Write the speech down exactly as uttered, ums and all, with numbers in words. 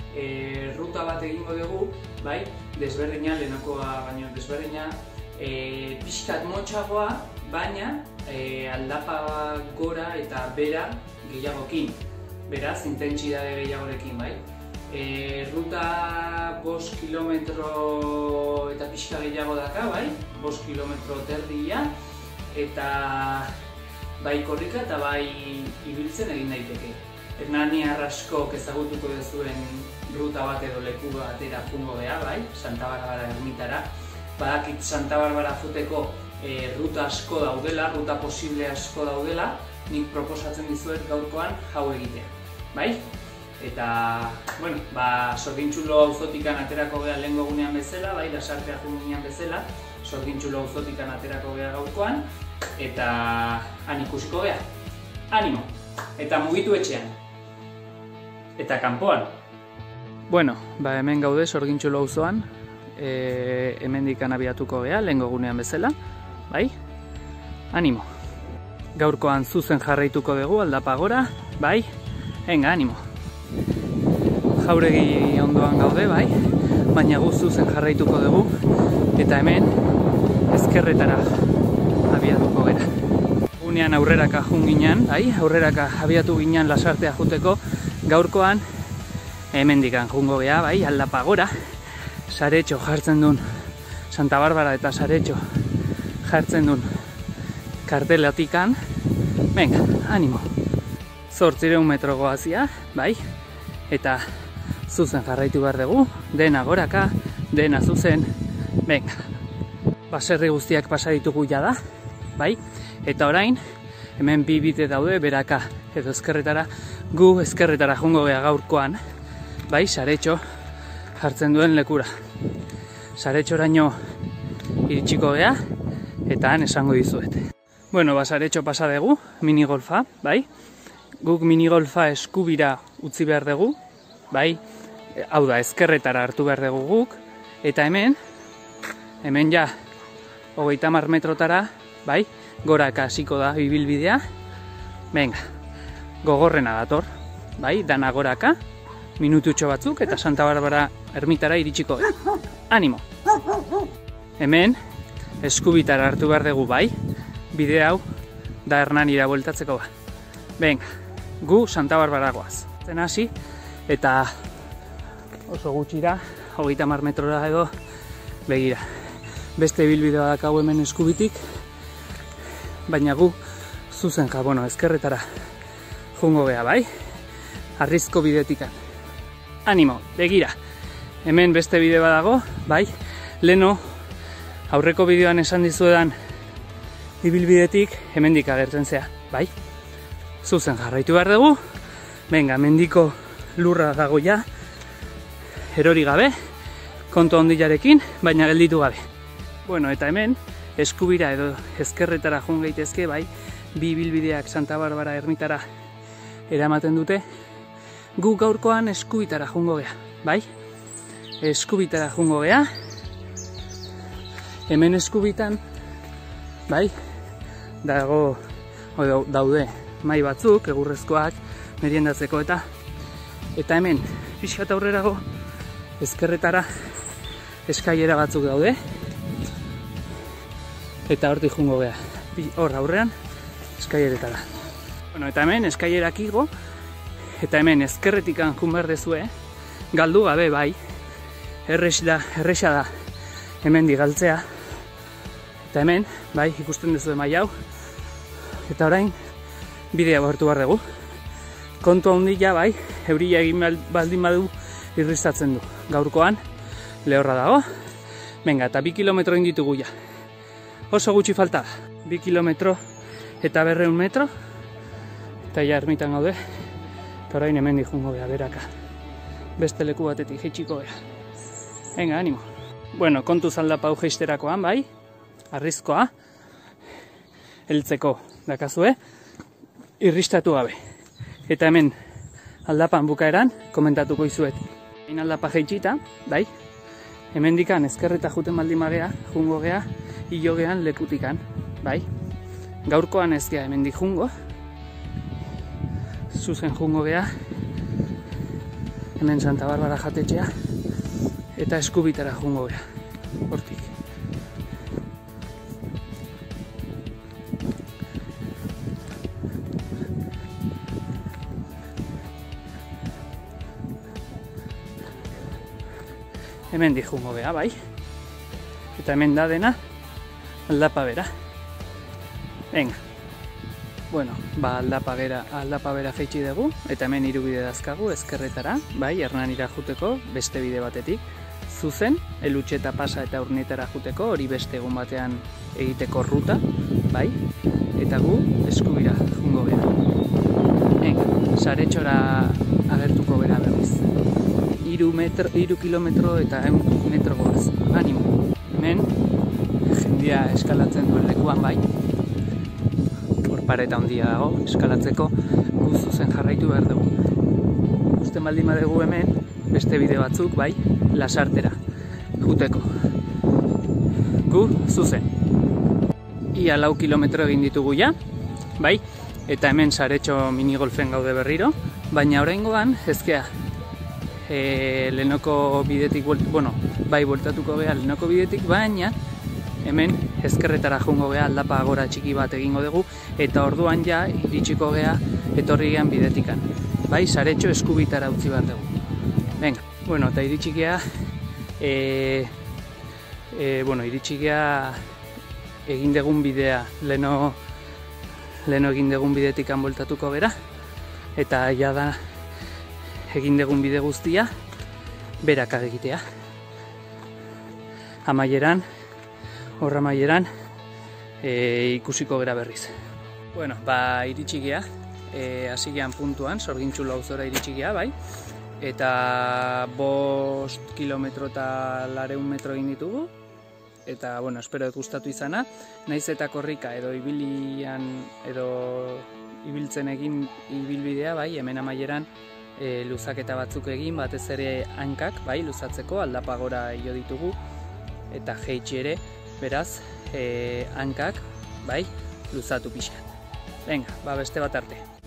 e, ruta bat egingo dugu, bai, desberdina, lehenakoa baino desberdina, e, pixkat motxagoa, baina e, aldapa gora eta bera gehiagokin, beraz, intentsitate gehiagorekin, bai. E, ruta bost kilometro eta pixka gehiago daka, bai, bost kilometro terdia, eta bai korrika eta bai ibiltzen egin daiteke. Hernaniar askok ezagutuko duzuen ruta bat edo leku batera jungo geha, bai, Santa Barbara ermitara. Badakit Santa Barbara juteko e, ruta asko daudela, ruta posible asko daudela, nik proposatzen dizuet gaurkoan hau egitea, bai? Eta, bueno, ba, Sorgintxulo auzotikan aterako geha lehengo gunean bezala, bai, Lasartea junginean bezala, Sorgintxulo auzotikan aterako geha gaurkoan, eta han ikusiko geha. Animo! Eta mugitu etxean. Eta kanpoan. Bueno, ba hemen gaude Sorgintxulo auzoan, e, hemendikan abiatuko geha lehengo gunean bezala, bai? Animo! Gaurkoan zuzen jarraituko dugu aldapa gora, bai? Venga, animo! Jauregi ondoan gaude, bai? Baina gu zuzen jarraituko dugu, eta hemen ezkerretara abiatuko gara. Gunean aurreraka jun ginen, bai? Aurreraka abiatu ginen Lasartea juteko, gaurkoan hemendikan jungo geha, bai? Aldapa gora, Saretxo jartzen duen, Santa Barbara eta Saretxo jartzen duen kartelatikan. Venga, animo! Zortzireun metro goazia, bai? Eta zuzen jarraitu behar dugu, dena goraka, dena zuzen, venga. Baserri guztiak pasa ditugu jada, bai? Eta orain, hemen bi bide daude beraka edo ezkerretara, gu ezkerretara jungo geha gaurkoan, bai? Saretxo jartzen duen lekura. Saretxoraino iritsiko geha, eta han esango dizuet. Bueno, ba, Saretxo pasa dugu, minigolfa, bai? Guk minigolfa eskubira utzi behar dugu, bai? Hau da, ezkerretara hartu behar dugu guk, eta hemen, hemen ja, hogeita hamar metrotara, bai? Goraka hasiko da ibilbidea. Venga, gogorrena dator, bai? Dana goraka, minututxo batzuk, eta Santa Barbara ermitara iritsiko. Animo! Hemen, eskubitara hartu behar dugu, bai? Bide hau, da Hernanira bueltatzeko ba. Venga, gu Santa Barbara goaz. Zen hasi, eta oso gutxira, hogeita hamar metrora edo, begira. Beste ibilbidea dakau hemen eskubitik, baina gu zuzen ja, bueno, ezkerretara jungo geha, bai? Arrizko bidetikan. Animo, begira. Hemen beste bide badago, bai? Leno, aurreko bideoan esan dizuedan ibilbidetik hemendik agertzen zea, bai? Zuzen jarraitu behar dugu. Venga, mendiko lurra dago ja, erori gabe, kontu handiarekin, baina gelditu gabe. Bueno, eta hemen, eskubira edo ezkerretara joan gaitezke, bai, bi ibilbideak Santa Barbara ermitara eramaten dute, gu gaurkoan eskubitara joango gea, bai? Eskubitara joango gea, hemen eskubitan, bai, dago, o, daude, mai batzuk, egurrezkoak, meriendatzeko eta eta hemen, pixkat aurrerago, ezkerretara eskailera batzuk daude, eta hortik jungo geha, hor aurrean, eskaileretara. Bueno, eta hemen eskailerak igo, eta hemen ezkerretikan jun behar dezue, galdu gabe bai, erresa da, erresa da hemen digaltzea, eta hemen, bai, ikusten dezue mai hau, eta orain, bidea hartu behar dugu. Kontu handia bai, euria egin baldin badu irristatzen du. Gaurkoan, lehorra dago. Venga, eta bi kilometro inditugu ja. Oso gutxi falta, bi kilometro eta berreun metro, eta ja ermitan gaude, eta orain hemen dijungo beha beraka. Beste leku batetik jeitxiko beha. Venga, animo. Bueno, kontu zaldapa hau jeisterakoan, bai, arrizkoa, heltzeko dakazue, irristatu gabe. Eta hemen aldapan bukaeran komentatuko izuet. Hain aldapa jeitxita, bai, hemen dikan ezkerreta juten baldin magea, jungo gea, hilo gean lekutikan, bai. Gaurkoan ez gea hemen dik jungo, zuzen jungo gea, hemen Santa Barbara jatetxea, eta Eskubitara joango gara, hortik. Hemen di joango gara, bai? Eta hemen da dena aldapa bera. Venga. Bueno, ba aldapa bera, aldapa bera feitsi dugu, eta hemen hiru bide dazkagu ezkerretara, bai, Hernanira juteko, beste bide batetik. Zuzen, Elutxeta pasa eta Urnietara juteko, hori beste egun batean egiteko ruta, bai? Eta gu Eskubira joango gara. Venga, Saretxora agertuko gara berriz. Hiru metro, hiru kilometro eta ehun metro goaz. Animo. Hemen jendia eskalatzen duen lekuan, bai. Hor pareta handia dago eskalatzeko, gu zuzen jarraitu behar dugu. Usten baldin badugu hemen beste bide batzuk, bai, Lasartera juteko. Gu zuzen. Ia lau kilometro egin ditugu ja, bai, eta hemen Saretxo minigolfen gaude berriro, baina oraingoan ezkea e, lehenoko bidetik, bueno, bai, bueltatuko geha lehenoko bidetik, baina hemen ezkerretara joango geha aldapa gora txiki bat egingo dugu, eta orduan ja iritsiko geha etorri gehan bidetikan. Bai, Saretxo Eskubitara utzi behar dugu. Venga, bueno, eta iritsi geha, e, e, bueno, iritsi geha egin dugun bidea, leno, leno egin dugun bidetikan bueltatuko gera, eta ja da egin dugun bide guztia berak egitea. Amaieran, horra amaieran, e, ikusiko gera berriz. Bueno, ba, iritsi gea, e, hasi gean puntuan, Sorgintxulo auzora iritsi gea, bai, eta bost kilometro eta lareun metro egin ditugu, eta, bueno, espero dut gustatu izana, naiz eta korrika edo ibilian, edo ibiltzen egin ibilbidea, bai, hemen amaieran e, luzaketa batzuk egin, batez ere hankak, bai, luzatzeko, aldapa gora jo ditugu, eta jeitsi ere, beraz, e, hankak, bai, luzatu pixkat. Venga, ba, beste bat arte.